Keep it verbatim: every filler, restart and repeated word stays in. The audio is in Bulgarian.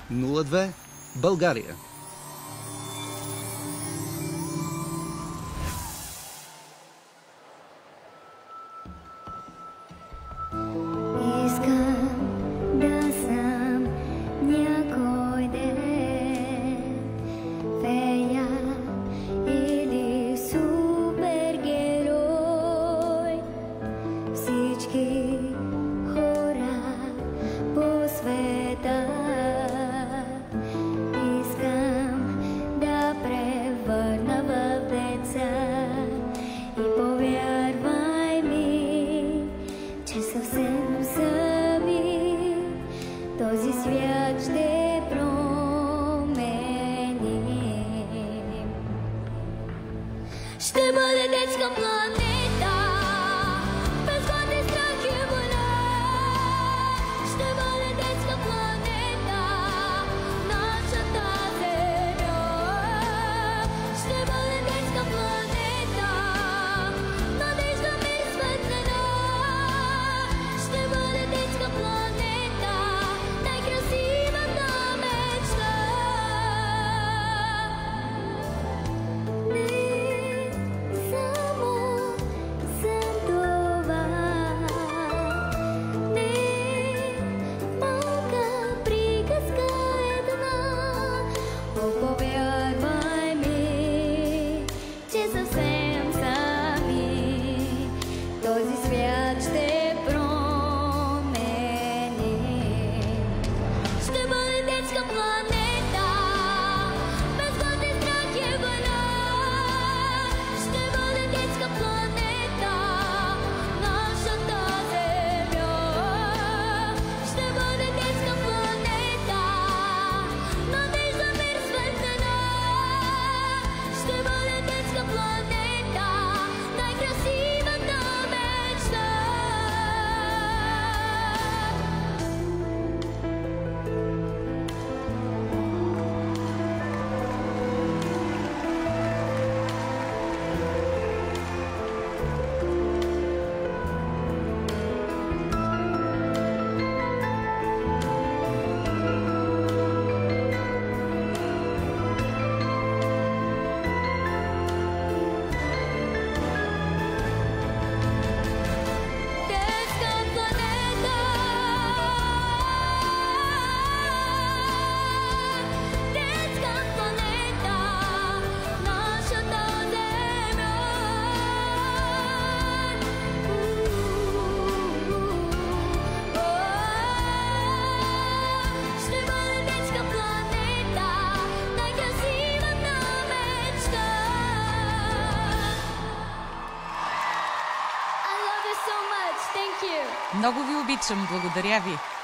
нула две България. Този свят ще промени. Ще бъде детска планета, без глад и страх и война. Ще бъде детска планета, нашата земя. Ще бъде детска планета, надежда, мир, светлина. Ще бъде детска планета, този свят ще промени. Ще бъде детска планета, без глад и страх и война. Ще бъде детска планета, нашата земя. Ще бъде детска планета, надежда, мир, светлина. Ще бъде детска планета, най-красивата мечта. Много ви обичам, благодаря ви.